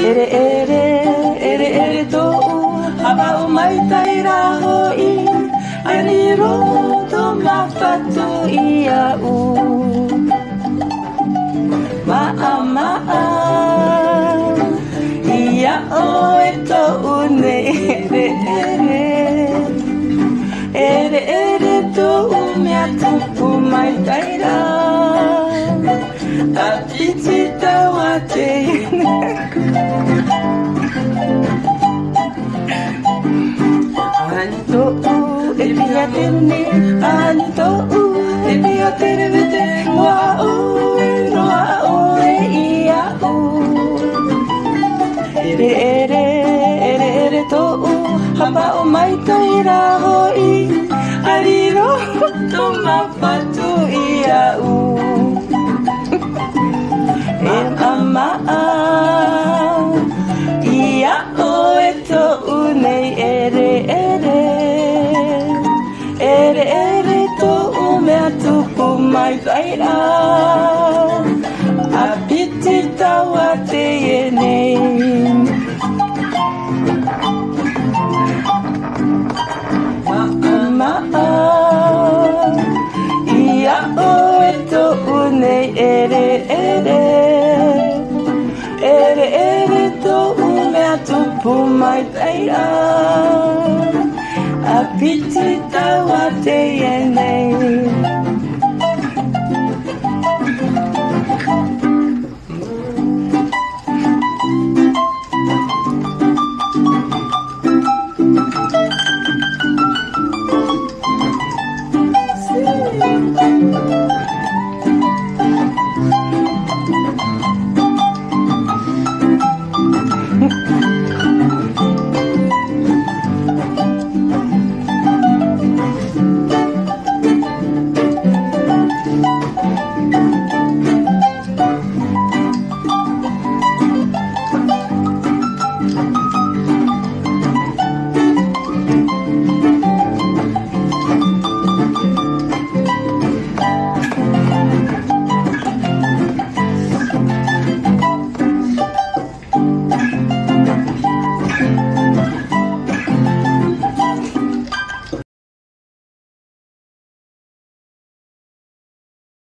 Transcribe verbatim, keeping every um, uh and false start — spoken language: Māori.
ere ere, ere ere to'u hapa o mai tai rā hoi. Ari roto mawhatu ia u. Maa maa ia o e to'u nei ere ere. Ere ere to'u mea tupu mai tai rā. A piti taua te Ani to'u e pia tene, ani to'u e pia tene vete. Roa oe, roa oe ia u. Ere ere, ere ere to'u hapa o mai tai rā hoi. Ari roto mawhatu ia u. E amaa ia o e to'u nei ere ere. Ere ere to'u mea tupu mai vai rā. A piti taua te e nei. Maa ia o e to'u nei ere ere. Ere ere to'u mea tupu mai tai rā. A piti taua te e nei.